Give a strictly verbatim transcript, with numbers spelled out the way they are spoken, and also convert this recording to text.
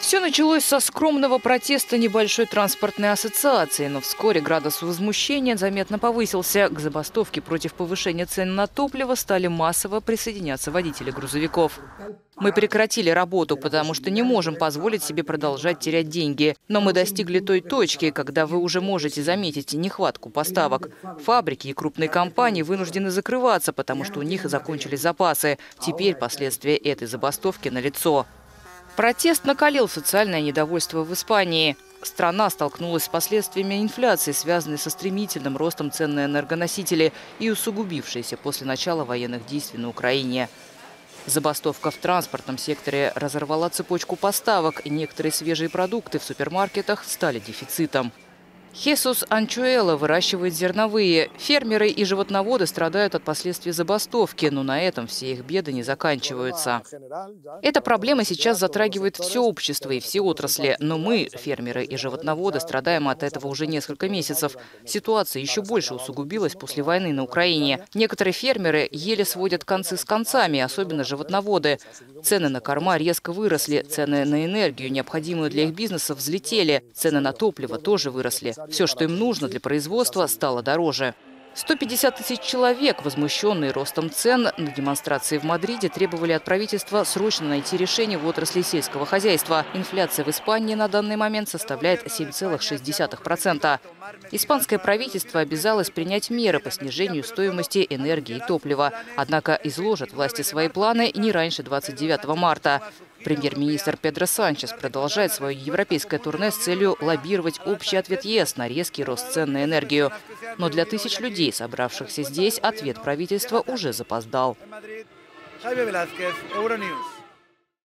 Все началось со скромного протеста небольшой транспортной ассоциации, но вскоре градус возмущения заметно повысился. К забастовке против повышения цен на топливо стали массово присоединяться водители грузовиков. Мы прекратили работу, потому что не можем позволить себе продолжать терять деньги. Но мы достигли той точки, когда вы уже можете заметить нехватку поставок. Фабрики и крупные компании вынуждены закрываться, потому что у них закончились запасы. Теперь последствия этой забастовки налицо. Протест накалил социальное недовольство в Испании. Страна столкнулась с последствиями инфляции, связанной со стремительным ростом цен на энергоносители и усугубившейся после начала военных действий на Украине. Забастовка в транспортном секторе разорвала цепочку поставок, и некоторые свежие продукты в супермаркетах стали дефицитом. Хесус Анчуэла выращивает зерновые. Фермеры и животноводы страдают от последствий забастовки, но на этом все их беды не заканчиваются. Эта проблема сейчас затрагивает все общество и все отрасли, но мы, фермеры и животноводы, страдаем от этого уже несколько месяцев. Ситуация еще больше усугубилась после войны на Украине. Некоторые фермеры еле сводят концы с концами, особенно животноводы. Цены на корма резко выросли, цены на энергию, необходимую для их бизнеса, взлетели, цены на топливо тоже выросли. Все, что им нужно для производства, стало дороже. сто пятьдесят тысяч человек, возмущенные ростом цен, на демонстрации в Мадриде требовали от правительства срочно найти решение в отрасли сельского хозяйства. Инфляция в Испании на данный момент составляет семь целых шесть десятых процента. Испанское правительство обязалось принять меры по снижению стоимости энергии и топлива. Однако изложат власти свои планы не раньше двадцать девятого марта. Премьер-министр Педро Санчес продолжает свое европейское турне с целью лоббировать общий ответ ЕС на резкий рост цен на энергию. Но для тысяч людей, собравшихся здесь, ответ правительства уже запоздал.